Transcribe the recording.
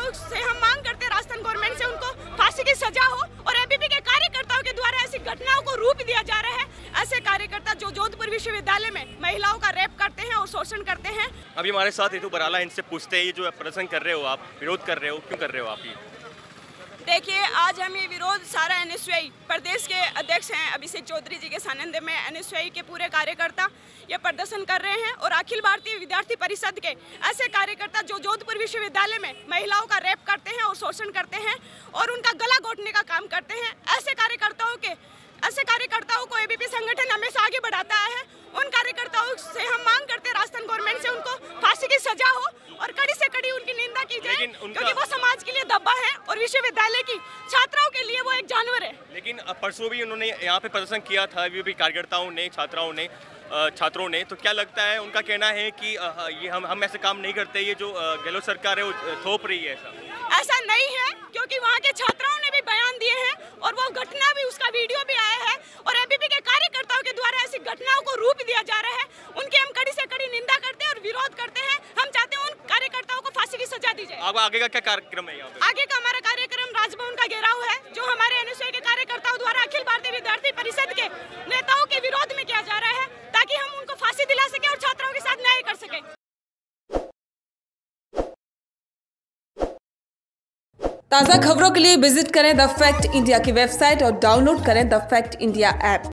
कार्यकर्ताओं से हम मांग करते हैं राजस्थान गवर्नमेंट से उनको फांसी की सजा हो और एबीपी के कार्यकर्ताओं के द्वारा ऐसी घटनाओं को रूप दिया जा रहा है। ऐसे कार्यकर्ता जो जोधपुर विश्वविद्यालय में महिलाओं का रेप करते हैं और शोषण करते हैं। अभी हमारे साथ रितु बराला, इनसे पूछते हैं ये जो प्रदर्शन कर रहे हो आप, विरोध कर रहे हो, क्यों कर रहे हो आप ये? देखिए, आज हम ये विरोध सारा एनएसयूआई प्रदेश के अध्यक्ष हैं अभिषेक चौधरी जी के सानिध्य में एनएसयूआई के पूरे कार्यकर्ता ये प्रदर्शन कर रहे हैं और अखिल भारतीय विद्यार्थी परिषद के ऐसे कार्यकर्ता जो जोधपुर विश्वविद्यालय में महिलाओं का रेप करते हैं और शोषण करते हैं और उनका गला घोटने का काम करते हैं। ऐसे कार्यकर्ताओं को एबीपी संगठन हमेशा आगे बढ़ाता है। उन कार्यकर्ताओं से हम मांग करते हैं राजस्थान गवर्नमेंट से उनको फांसी की सजा हो और कड़ी से कड़ी उनकी निंदा की जाए, क्योंकि वो समाज के लिए दबा है और विश्वविद्यालय की छात्राओं के लिए वो एक जानवर है। लेकिन परसों भी उन्होंने यहाँ पे प्रदर्शन किया था, भी कार्यकर्ताओं ने, छात्रों ने, तो क्या लगता है, उनका कहना है कि ये हम ऐसे काम नहीं करते, ये जो गहलोत सरकार है वो थोप रही है। ऐसा नहीं है, क्योंकि वहाँ के छात्राओं ने भी बयान दिए हैं और वो घटना भी, उसका वीडियो भी आया है और एबीपी के कार्यकर्ताओं के द्वारा ऐसी घटनाओं को रूप दिया जा रहा है। उनकी हम कड़ी से कड़ी निंदा करते हैं और विरोध करते हैं। हम चाहते हैं उन कार्यकर्ताओं को फांसी की सजा दी जाए। अब आगे का क्या कार्यक्रम है यहाँ पे? आगे का हमारा कार्यक्रम राजभवन का घेराव है, जो हमारे एनएसयूआई के कार्यकर्ताओं द्वारा अखिल भारतीय विद्यार्थी परिषद के नेताओं के विरोध में किया जा रहा है, ताकि हम उनको फांसी दिला सके और छात्राओं के साथ न्याय कर सके। ताज़ा खबरों के लिए विजिट करें द फैक्ट इंडिया की वेबसाइट और डाउनलोड करें द फैक्ट इंडिया ऐप।